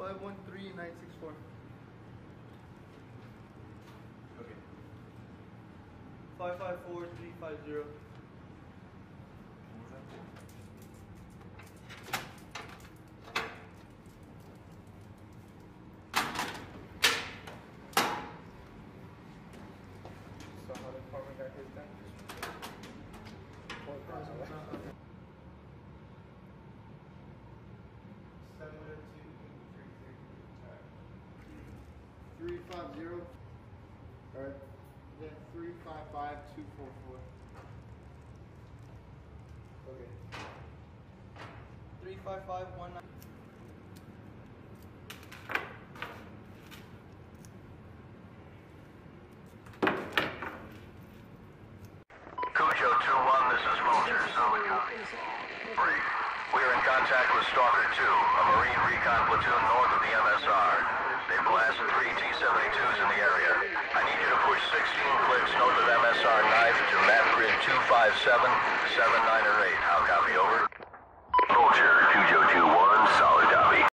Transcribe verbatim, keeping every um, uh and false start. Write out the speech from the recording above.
five one three nine six four. Okay. five five four three five zero. So how the department got his done? Seven two three five zero. All right. Then three five five two four four. Okay. Three five five one nine. Cujo two one, this is Vulture, solid copy. Break. We are in contact with Stalker two, a Marine recon platoon north of the M S R. They blasted three T seventy-twos in the area. I need you to push sixteen clicks north of M S R knife to map grid two five seven, seven nine or eight.